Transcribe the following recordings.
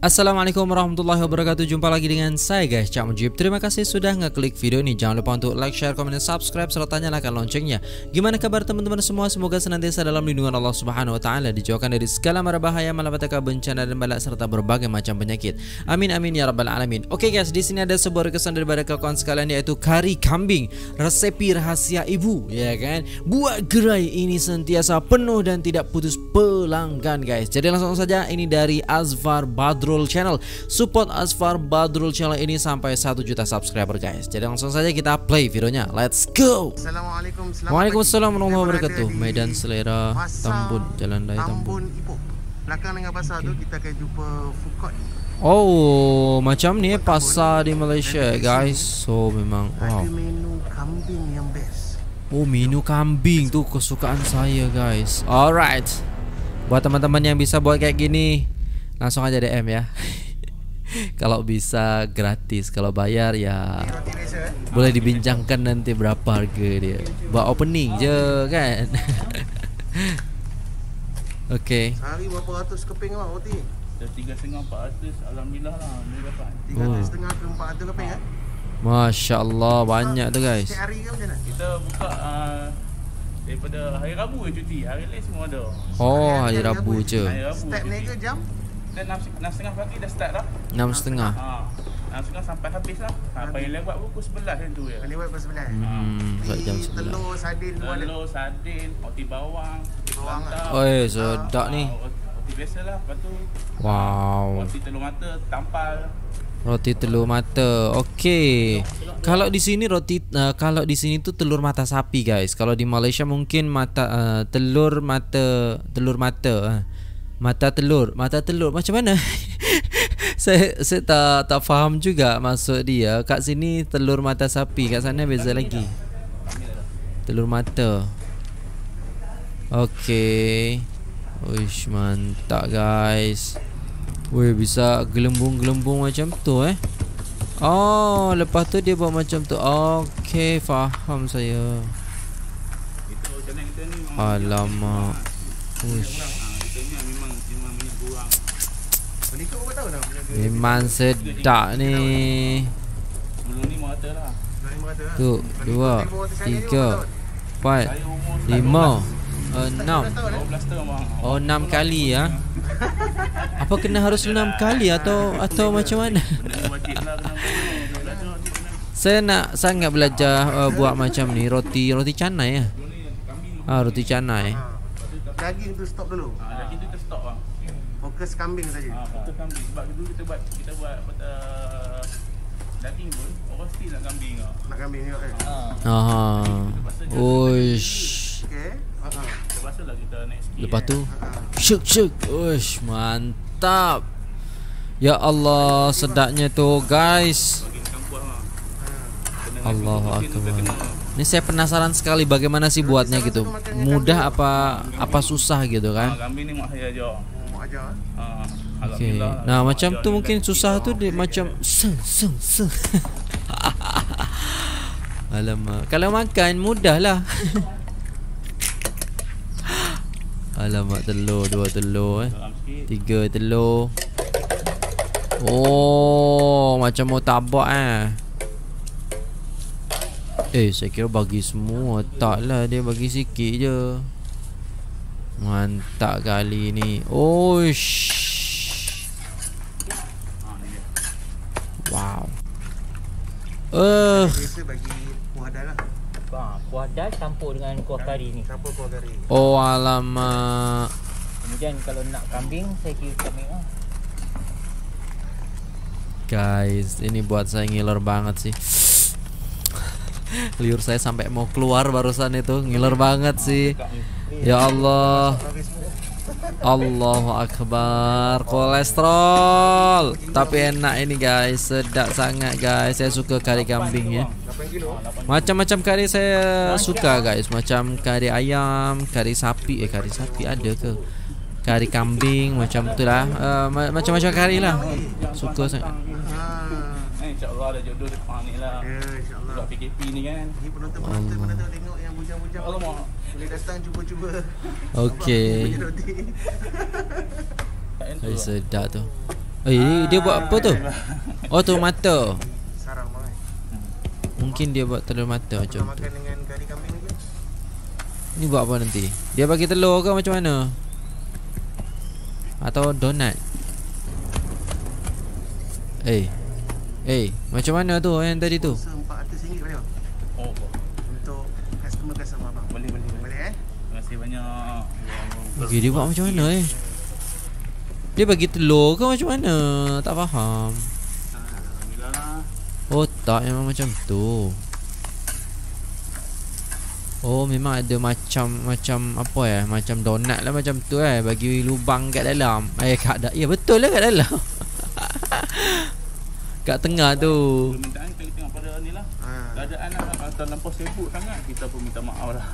Assalamualaikum warahmatullahi wabarakatuh. Jumpa lagi dengan saya guys, Cak Mujib. Terima kasih sudah ngeklik video ini. Jangan lupa untuk like, share, komen, dan subscribe serta nyalakan loncengnya. Gimana kabar teman-teman semua? Semoga senantiasa dalam lindungan Allah Subhanahu wa taala, dijauhkan dari segala mara bahaya, malapetaka, bencana dan bala serta berbagai macam penyakit. Amin amin ya rabbal alamin. Oke guys, di sini ada sebuah requestan daripada kawan sekalian, yaitu kari kambing, resepi rahasia ibu, ya kan? Buat gerai ini sentiasa penuh dan tidak putus pelanggan guys. Jadi langsung saja, ini dari Azfar Badrul Channel. Support Azfar Badrul Channel ini sampai 1 juta subscriber guys. Jadi langsung saja kita play videonya. Let's go. Assalamualaikum. Waalaikumsalam warahmatullahi wabarakatuh. Medan Selera, Tambun, Jalan Raya Tambun. Ipoh. Belakang dengan pasar tu kita akan jumpa food court. Oh, macam ni pasar di Malaysia guys. So memang wow. Ada menu kambing yang best. Oh, menu kambing tu kesukaan saya guys. Alright. Buat teman-teman yang bisa buat kayak gini, langsung aja DM ya. Kalau bisa gratis, kalau bayar ya boleh dibincangkan nanti berapa harga dia. Buat opening je kan. Oke. Sehari berapa ratus keping lah roti? 3,5 400, alhamdulillah lah boleh dapat. 300 ke 400 keping kan? Masya Allah, banyak tu guys. Setiap hari ke macam mana? Kita buka daripada hari Rabu je cuti, hari lain semua ada. Oh, hari Rabu je. Hari Rabu. Start ni ke jam? Kita 6.30 pagi dah start dah. 6.30. 6.30 sampai habis lah. Paling lewat pukul 11 macam tu je. Paling buat pukul 9. Jam 11. Telur, sardin semua ada. Telur, sardin, roti bawang, bawang lantak. Oi, sedap ni. Roti biasa lah, lepas tu Wow. roti telur mata, tampal. Roti telur mata. Okey. Kalau di sini kalau di sini tuh telur mata sapi guys. Kalau di Malaysia mungkin telur mata telur macam mana? saya tak faham juga maksud dia. Kat sini telur mata sapi, kat sana beza lagi. Telur mata. Okey. Uish, mantap guys. Weh, bisa gelembung-gelembung macam tu Oh, lepas tu dia buat macam tu. Okey, faham saya. Itu channel kita ni Alamak. Uish. kita ni memang minyak kurang. Beli tu berapa tahun dah? Memang sedap ni. Sebelum ni merata lah. 500 lah. Tu, 2, 3, 4, 5, 6. 12 tahun bang. Oh, 6 kali ya. Apa kena harus 6 kali atau macam mana? Wajib lah kena belajar. Saya nak sangat belajar buat macam ni, roti canai ya. Roti canai. Daging tu stop dulu. Daging tu kita stop bang. Fokus kambing saja. Fokus kambing. Sebab dulu kita buat daging pun orang still nak kambing lah. Nak kambing tengok kan? Aha. Uish. Okey. Kita rasa lah kita naik sikit. Lepas tu syuk. Uish, mantap. Ya Allah, sedapnya tu guys. Bagi makan puas lah. Allahu akbar. Ini saya penasaran sekali bagaimana sih buatnya gitu. Mudah apa susah gitu kan? Kambing ni mak saya ajar. Mak ajar. Okey. Nah, macam tu mungkin susah tu dia macam seng. Alamak. Kalau makan mudah lah. Alamak, telur, 2 telur 3 telur. Oh, macam mau tabak saya kira bagi semua. Taklah, dia bagi sikit je. Mantap kali ni. Oish. Wow. Biasa bagi kuah dal lah. Kuah dal campur dengan kuah kari ni. Campur kuah kari. Oh, alamak. Kemudian kalau nak kambing, saya kira kambing Guys, ini buat saya ngiler banget sih. Liur saya sampai mau keluar barusan itu. Ngiler banget sih. Ya Allah. Allahu Akbar. Kolesterol. Tapi enak ini guys. Sedap sangat guys. Saya suka kari kambing ya. Macam-macam kari saya suka guys. Macam kari ayam, kari sapi. Kari sapi ada ke? Kari kambing macam tu lah. Macam-macam kari lah. Suka sangat. InsyaAllah ada jodoh depan ni lah. Ya, insyaAllah. Buat PKP ni kan. Ni penonton tengok yang bujang-bujang. Alamak. Boleh datang cuba-cuba. Okey. Roti. Sedap tu. Dia buat apa tu? Oh tu mata. Sarang bang. Mungkin dia buat telur mata macam tu. Makan dengan kari kambing ni. Ni buat apa nanti? Dia bagi telur ke macam mana? Atau donat? Macam mana tu yang tadi tu? RM400 boleh bang? Oh, Untuk customer bang. boleh. Boleh Terima kasih banyak. Okay, dia buat macam mana Dia bagi telur ke macam mana? Tak faham. Alhamdulillah lah. Oh tak, memang macam tu. Oh memang ada macam apa macam donat lah macam tu bagi lubang kat dalam. Ya betul lah kat dalam. Kat tengah tu. Permintaan kita tengok pada ni lah. Keadaan lah. Kalau terlampau sibuk sangat, kita pun minta maaf lah.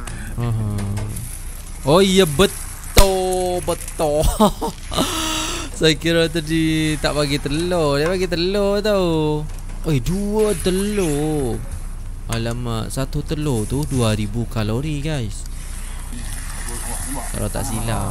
Oh iya betul. Saya kira tadi tak bagi telur. Dia bagi telur tau. 2 telur. Alamak, 1 telur tu 2000 kalori guys. Kalau tak silap.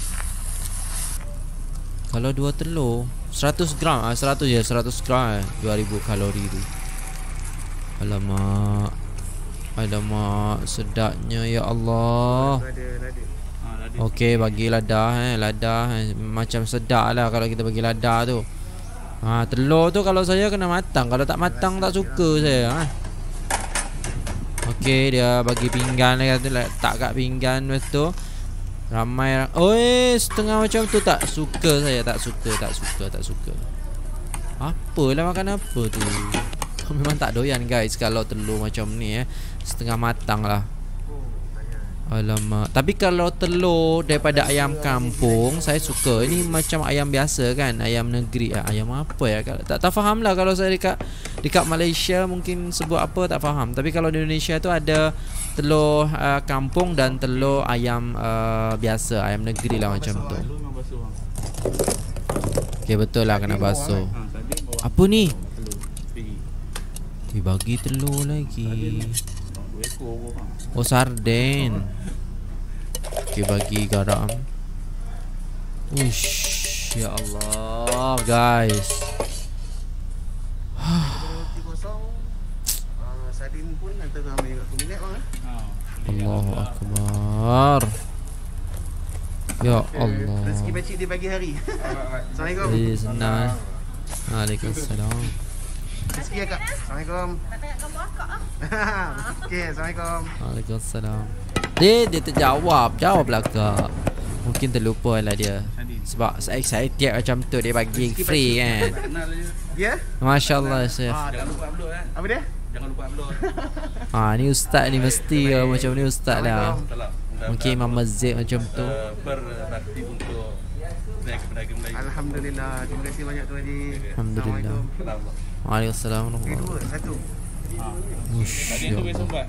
Kalau 2 telur 100 gram 100 gram 2000 kalori tu. Alamak, sedapnya ya Allah. Okey, bagi ladah macam sedap lah kalau kita bagi ladah tu. Telur tu kalau saya kena matang. Kalau tak matang tak suka saya. Okey, dia bagi pinggan letak kat pinggan lepas tu. Ramai setengah macam tu tak suka saya. Tak suka. Apalah makan apa tu. Memang tak doyan guys kalau telur macam ni setengah matang lah. Alamak. Tapi kalau telur daripada ayam kampung saya suka. Ini macam ayam biasa kan, ayam negeri. Ayam apa ya? Tak faham lah. Kalau saya dekat Malaysia mungkin sebut apa tak faham. Tapi kalau di Indonesia tu ada telur kampung dan telur ayam biasa, ayam negeri lah macam tu. Okay, betul lah kena basuh. Apa ni? Bagi telur lagi. Oh sarden. Okay, bagi garam. Uish, ya Allah guys. Roti kosong. Sardin pun antara ramai kat minit bang. Allahu Akbar. Ya Allah. Rezeki pakcik dia pagi hari. Assalamualaikum. Senang. Waalaikumsalam. Rezeki akak. Assalamualaikum. Nak tanya gambar akak lah. Okey, Assalamualaikum. Waalaikumsalam. Dia terjawab lah kak. Mungkin terlupa lah dia. Sebab saya tiap macam tu dia bagi free kan. Ya? Masya-Allah Chef. Jangan lupa upload Apa dia? Jangan lupa upload. Ni ustaz ni mesti macam ni ustaz lah. Mungkin imam masjid macam tu. Berbakti untuk pedagang Melayu. Alhamdulillah. Terima kasih banyak Tuan Haji. Alhamdulillah. Waalaikumsalam. Satu. Tadi tu besok buat.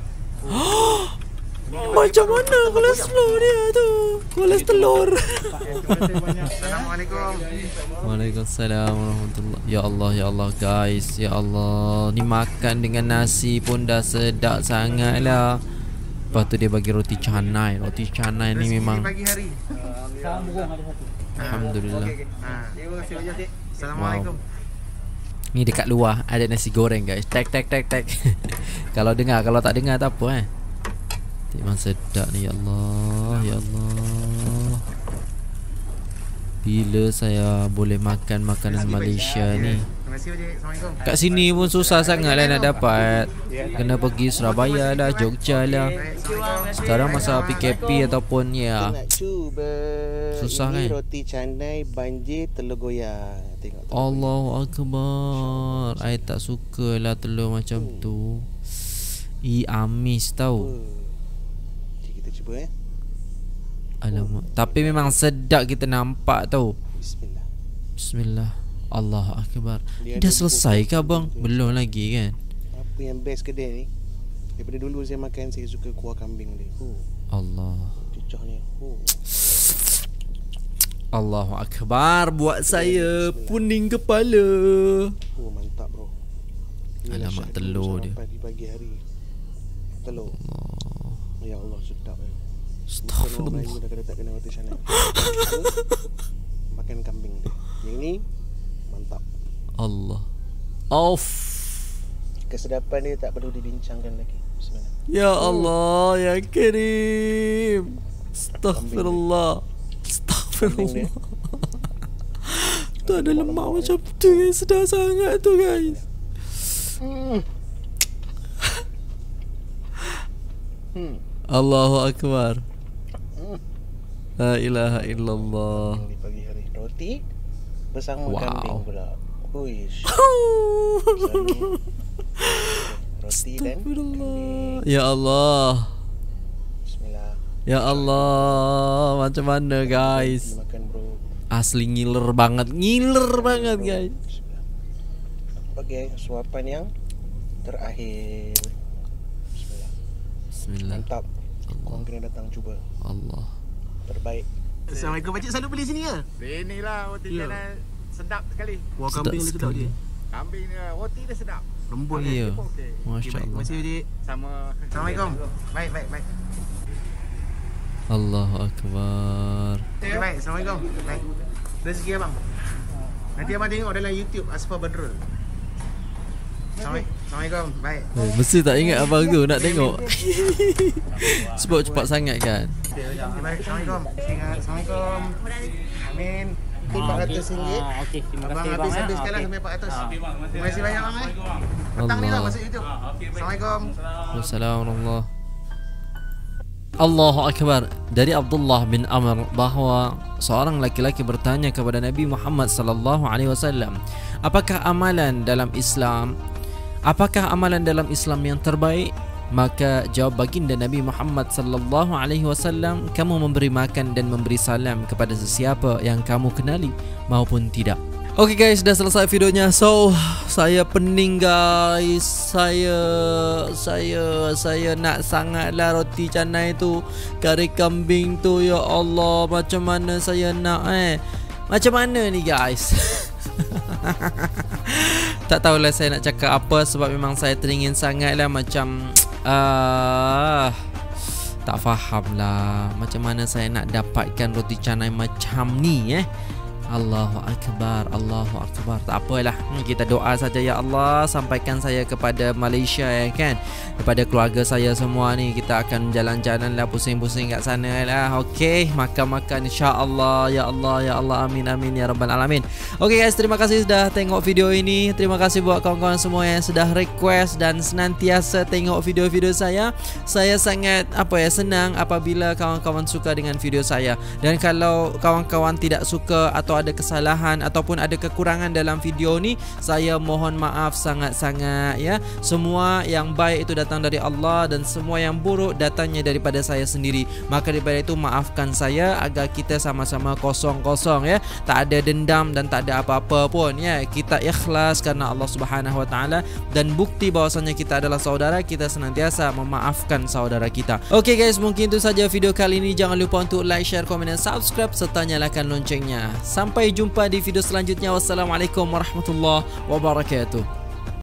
Macam mana kolesterol dia tu? Kolesterol. Assalamualaikum. Waalaikumsalam warahmatullahi. Ya Allah guys, ya Allah. Ni makan dengan nasi pun dah sedap sangat lah. Lepas tu dia bagi roti canai. Roti canai ni memang Pagi hari. Sambung ada satu. Alhamdulillah. Terima kasih banyak Cik. Assalamualaikum. Ni dekat luar ada nasi goreng guys. Tek. Kalau dengar, kalau tak dengar tak apa memang sedap ni ya Allah, ya Allah. Bila saya boleh makan makanan Malaysia ni. Terima kasih Cik. Assalamualaikum. Kat sini pun susah sangat lah nak dapat. Kena pergi Surabaya lah, Jogja lah. Sekarang masa PKP ataupun ya. Nak cuba. Susah Ini kan? roti canai banjir telur goyang. Tengok telur Allahu Akbar. I tak suka lah telur macam tu. Amis tau. Kita cuba Alamak. Tapi memang sedap kita nampak tau. Bismillah. Bismillah. Allahu Akbar. Dia Dah ada selesai ke bubuk abang? tu. Belum lagi kan? Apa yang best kedai ni? Daripada dulu saya makan, saya suka kuah kambing dia. Allah. Cucah ni. Allahu Akbar. Buat saya puning kepala. Mantap bro. Alamak, telur dia. Pagi-pagi hari. Telur. Allah. Ya Allah, sedap ya. Astaghfirullah. Melayu dah kena tak kena roti canai. Makan kambing dia. Yang ni Mantap. Allah. Off. Kesedapan dia tak perlu dibincangkan lagi. Bismillah. Ya Allah, ya Karim. Astaghfirullah. Astaghfirullah. Tu ada lemak macam tu guys. Sedap sangat tu guys. Allahu Akbar. La ilaha illallah. Di pagi hari roti bersama kambing pula. Uish. Roti dan kambing. Ya Allah. Bismillah. Ya Allah, macam mana guys? Makan bro. Asli ngiler banget guys. Bismillah. Sebagai suapan yang terakhir. Bismillah. Bismillah. Mantap. Korang kena datang cuba. Allah. Terbaik. Assalamualaikum pakcik, selalu beli sini ke? Sini lah roti canai sedap sekali. Kuah kambing dia sedap je. Kambing dia, roti dia sedap. Lembut je. Ya. Okey. Masya Terima Allah. kasih pakcik. Sama. Assalamualaikum. Baik. Allahu Akbar. Baik, Assalamualaikum. Baik. Rezeki abang. Nanti abang tengok dalam YouTube Asfar Badrul. Assalamualaikum. Baik. Mesti tak ingat abang tu nak tengok. Sebab cepat sangat kan. Baik, Assalamualaikum. Assalamualaikum. Amin. RM400. Okey, terima Abang kasih bang. habiskan lah sampai 400. Terima kasih banyak bang. Petang ni lah masuk YouTube. Assalamualaikum. Wassalamualaikum. Allahu Akbar. Dari Abdullah bin Amr bahawa seorang laki-laki bertanya kepada Nabi Muhammad sallallahu alaihi wasallam, apakah amalan dalam Islam yang terbaik? Maka jawab baginda Nabi Muhammad sallallahu alaihi wasallam, kamu memberi makan dan memberi salam kepada sesiapa yang kamu kenali maupun tidak. Oke guys, sudah selesai videonya. So, saya pening guys. Saya nak sangatlah roti canai tu, kari kambing tu. Ya Allah, macam mana saya nak macam mana ni guys? Tak tahulah saya nak cakap apa, sebab memang saya teringin sangatlah. Macam tak faham lah macam mana saya nak dapatkan roti canai macam ni Allahu Akbar, Allahu Akbar. Tak apalah, kita doa saja. Ya Allah, sampaikan saya kepada Malaysia kan, kepada keluarga saya semua ni. Kita akan jalan-jalan lah, pusing-pusing kat sana lah. Okey, makan-makan insya-Allah. Ya Allah, ya Allah, amin amin ya rabbal alamin. Okey guys, terima kasih sudah tengok video ini. Terima kasih buat kawan-kawan semua yang sudah request dan senantiasa tengok video-video saya. Saya sangat senang apabila kawan-kawan suka dengan video saya. Dan kalau kawan-kawan tidak suka atau ada kesalahan ataupun ada kekurangan dalam video ni, saya mohon maaf sangat-sangat ya. Semua yang baik itu datang dari Allah dan semua yang buruk datangnya daripada saya sendiri. Maka daripada itu maafkan saya agar kita sama-sama kosong-kosong ya. Tak ada dendam dan tak ada apa-apa pun ya. Kita ikhlas karena Allah Subhanahu Wa Taala, dan bukti bahwasanya kita adalah saudara, kita senantiasa memaafkan saudara kita. Okey guys, mungkin itu saja video kali ini. Jangan lupa untuk like, share, komen dan subscribe serta nyalakan loncengnya. Sampai jumpa di video selanjutnya. Wassalamualaikum warahmatullahi wabarakatuh.